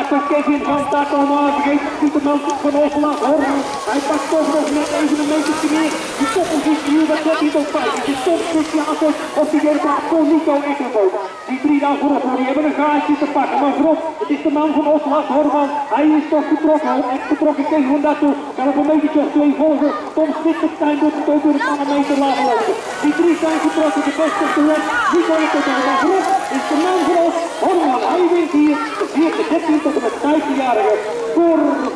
achter Kevin van Takoma. Vergeet niet de man van Osla Horman. Hij pakt toch nog net even een metertje meer. Die koppositie hier, dat zet niet op 5. Het is toch Christiaanse op die derde plaats voor Nico Ekkerbo. Die drie daar voorop, die hebben een gaatje te pakken. Maar voorop, het is de man van Osla Horman. Hij is toch vertrokken. Echt vertrokken tegen van daartoe. Kan op een metertje of 2 volgen. Tom Spitsenstein doet het ook door de manometer laten lopen. Die drie zijn vertrokken. De beste op de weg. Nico Ekkerbo. Maar voorop is de man van ons Horman. Hij wint hier de 14 tot en met 15-jarige voor